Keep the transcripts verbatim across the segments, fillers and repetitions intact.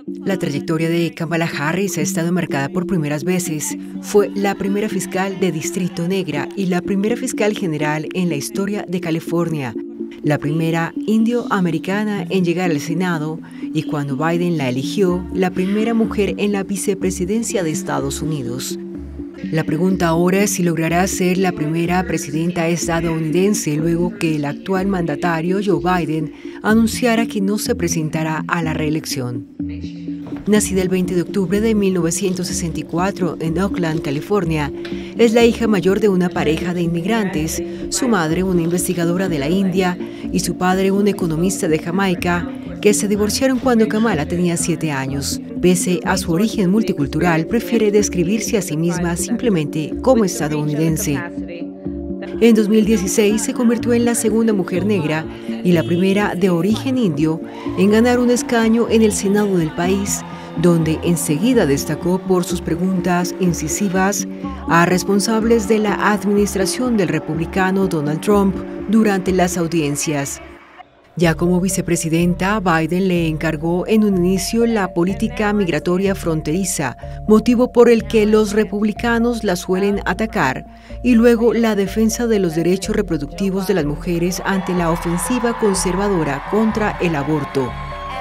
La trayectoria de Kamala Harris ha estado marcada por primeras veces. Fue la primera fiscal de Distrito Negra y la primera fiscal general en la historia de California, la primera indioamericana en llegar al Senado y, cuando Biden la eligió, la primera mujer en la vicepresidencia de Estados Unidos. La pregunta ahora es si logrará ser la primera presidenta estadounidense luego que el actual mandatario Joe Biden anunciara que no se presentará a la reelección. Nacida el veinte de octubre de mil novecientos sesenta y cuatro en Oakland, California, es la hija mayor de una pareja de inmigrantes, su madre una investigadora de la India y su padre un economista de Jamaica, que se divorciaron cuando Kamala tenía siete años. Pese a su origen multicultural, prefiere describirse a sí misma simplemente como estadounidense. En dos mil dieciséis se convirtió en la segunda mujer negra y la primera de origen indio en ganar un escaño en el Senado del país, donde enseguida destacó por sus preguntas incisivas a responsables de la administración del republicano Donald Trump durante las audiencias. Ya como vicepresidenta, Biden le encargó en un inicio la política migratoria fronteriza, motivo por el que los republicanos la suelen atacar, y luego la defensa de los derechos reproductivos de las mujeres ante la ofensiva conservadora contra el aborto.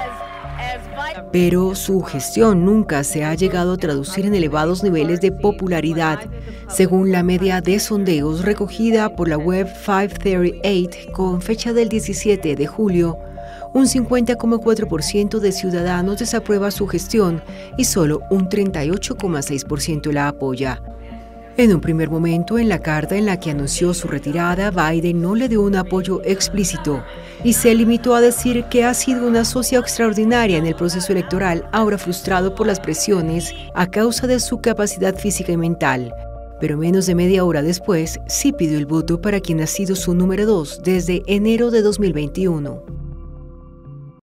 Pero su gestión nunca se ha llegado a traducir en elevados niveles de popularidad, según la media de sondeos recogida por la web quinientos treinta y ocho con fecha del diecisiete de julio. Un cincuenta coma cuatro por ciento de ciudadanos desaprueba su gestión y solo un treinta y ocho coma seis por ciento la apoya. En un primer momento, en la carta en la que anunció su retirada, Biden no le dio un apoyo explícito y se limitó a decir que ha sido una socia extraordinaria en el proceso electoral, ahora frustrado por las presiones a causa de su capacidad física y mental. Pero menos de media hora después, sí pidió el voto para quien ha sido su número dos desde enero de dos mil veintiuno.